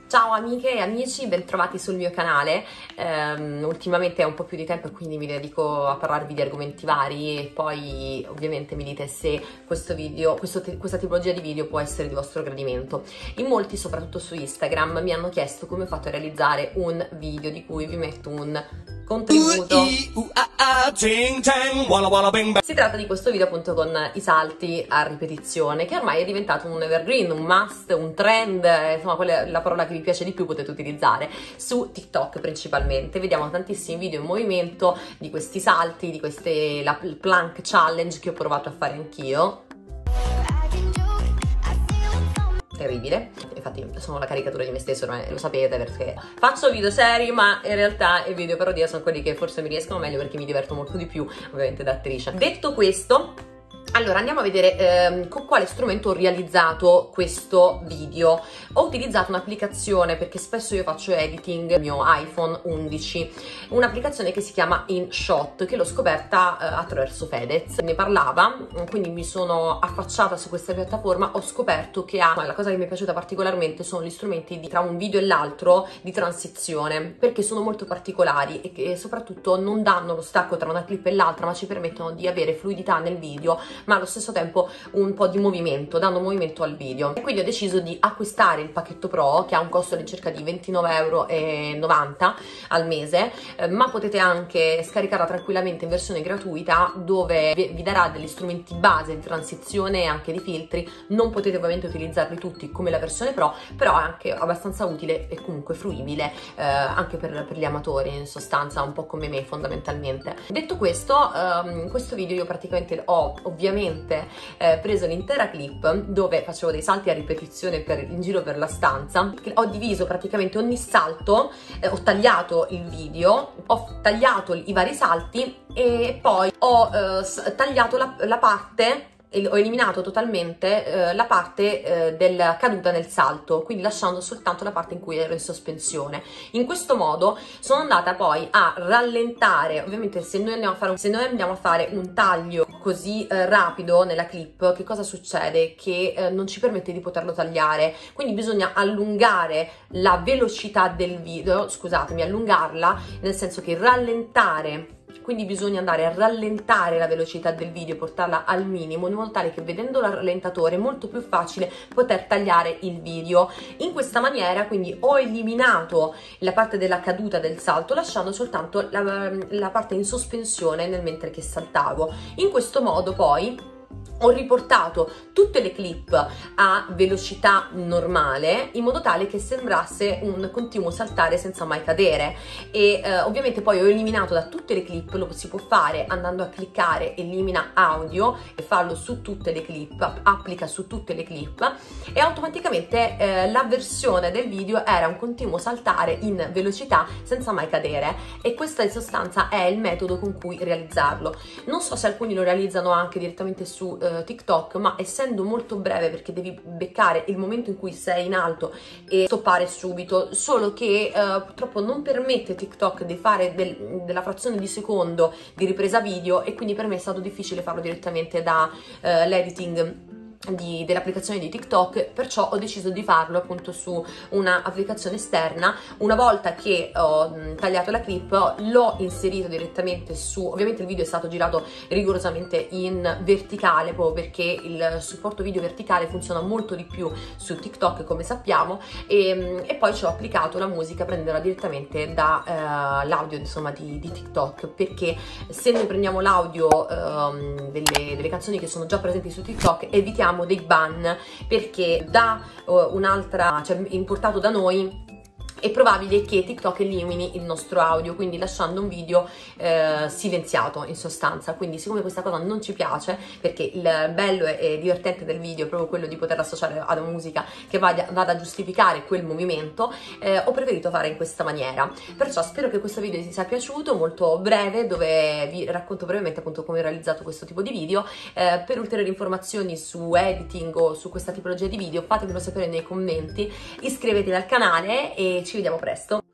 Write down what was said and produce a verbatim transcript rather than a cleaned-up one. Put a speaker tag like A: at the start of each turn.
A: Ciao amiche e amici, bentrovati sul mio canale. Um, ultimamente è un po' più di tempo e quindi mi dedico a parlarvi di argomenti vari e poi ovviamente mi dite se questo video, questo, questa tipologia di video può essere di vostro gradimento. In molti, soprattutto su Instagram, mi hanno chiesto come ho fatto a realizzare un video di cui vi metto un contributo. Si tratta di questo video appunto con i salti a ripetizione, che ormai è diventato un evergreen, un must, un trend, insomma quella è la parola che vi piace di più, potete utilizzare su TikTok principalmente. Vediamo tantissimi video in movimento di questi salti, di queste la plank challenge che ho provato a fare anch'io. Terribile, infatti sono la caricatura di me stesso, ormai lo sapete, perché faccio video seri ma in realtà i video parodia sono quelli che forse mi riescono meglio perché mi diverto molto di più ovviamente da attrice. Detto questo, allora andiamo a vedere ehm, con quale strumento ho realizzato questo video. Ho utilizzato un'applicazione perché spesso io faccio editing il mio iPhone undici, un'applicazione che si chiama InShot, che l'ho scoperta eh, attraverso Fedez. Ne parlava, quindi mi sono affacciata su questa piattaforma, ho scoperto che ha, la cosa che mi è piaciuta particolarmente sono gli strumenti di, tra un video e l'altro di transizione, perché sono molto particolari e che soprattutto non danno lo stacco tra una clip e l'altra, ma ci permettono di avere fluidità nel video ma allo stesso tempo un po' di movimento, dando movimento al video. E quindi ho deciso di acquistare il pacchetto Pro, che ha un costo di circa di ventinove e novanta euro al mese, eh, ma potete anche scaricarla tranquillamente in versione gratuita, dove vi, vi darà degli strumenti base di transizione e anche di filtri. Non potete ovviamente utilizzarli tutti come la versione Pro, però è anche abbastanza utile e comunque fruibile eh, anche per, per gli amatori, in sostanza un po' come me fondamentalmente. Detto questo, ehm, questo video io praticamente ho ovviamente Eh, preso l'intera clip dove facevo dei salti a ripetizione per, in giro per la stanza. Ho diviso praticamente ogni salto, eh, ho tagliato il video, ho tagliato i vari salti e poi ho eh, tagliato la, la parte, ho eliminato totalmente eh, la parte eh, della caduta nel salto, quindi lasciando soltanto la parte in cui ero in sospensione. In questo modo sono andata poi a rallentare. Ovviamente se noi andiamo a fare un, se noi andiamo a fare un taglio così eh, rapido nella clip, che cosa succede? Che eh, non ci permette di poterlo tagliare, quindi bisogna allungare la velocità del video, scusatemi, allungarla nel senso che rallentare. Quindi bisogna andare a rallentare la velocità del video, portarla al minimo, in modo tale che vedendo il rallentatore è molto più facile poter tagliare il video. In questa maniera quindi ho eliminato la parte della caduta del salto, lasciando soltanto la, la parte in sospensione nel mentre che saltavo. In questo modo poi ho riportato tutte le clip a velocità normale, in modo tale che sembrasse un continuo saltare senza mai cadere. E eh, ovviamente poi ho eliminato da tutte le clip, lo si può fare andando a cliccare elimina audio e farlo su tutte le clip, applica su tutte le clip, e automaticamente eh, la versione del video era un continuo saltare in velocità senza mai cadere. E questo in sostanza è il metodo con cui realizzarlo. Non so se alcuni lo realizzano anche direttamente su eh, TikTok, ma essendo molto breve perché devi beccare il momento in cui sei in alto e stoppare subito, solo che eh, purtroppo non permette TikTok di fare del, della frazione di secondo di ripresa video, e quindi per me è stato difficile farlo direttamente da eh, l'editing dell'applicazione di TikTok, perciò ho deciso di farlo appunto su una applicazione esterna. Una volta che ho mh, tagliato la clip, l'ho inserito direttamente su, ovviamente il video è stato girato rigorosamente in verticale, proprio perché il supporto video verticale funziona molto di più su TikTok, come sappiamo, e, mh, e poi ci ho applicato la musica prendendola direttamente dall'audio eh, insomma di, di TikTok, perché se noi prendiamo l'audio eh, delle, delle canzoni che sono già presenti su TikTok evitiamo dei ban, perché da uh, un'altra, cioè importato da noi, è probabile che TikTok elimini il nostro audio, quindi lasciando un video eh, silenziato in sostanza. Quindi siccome questa cosa non ci piace, perché il bello e divertente del video è proprio quello di poter associare ad una musica che vada, vada a giustificare quel movimento, eh, ho preferito fare in questa maniera. Perciò spero che questo video vi sia piaciuto, molto breve, dove vi racconto brevemente appunto come ho realizzato questo tipo di video. Eh, per ulteriori informazioni su editing o su questa tipologia di video fatemelo sapere nei commenti, iscrivetevi al canale e ci vediamo presto.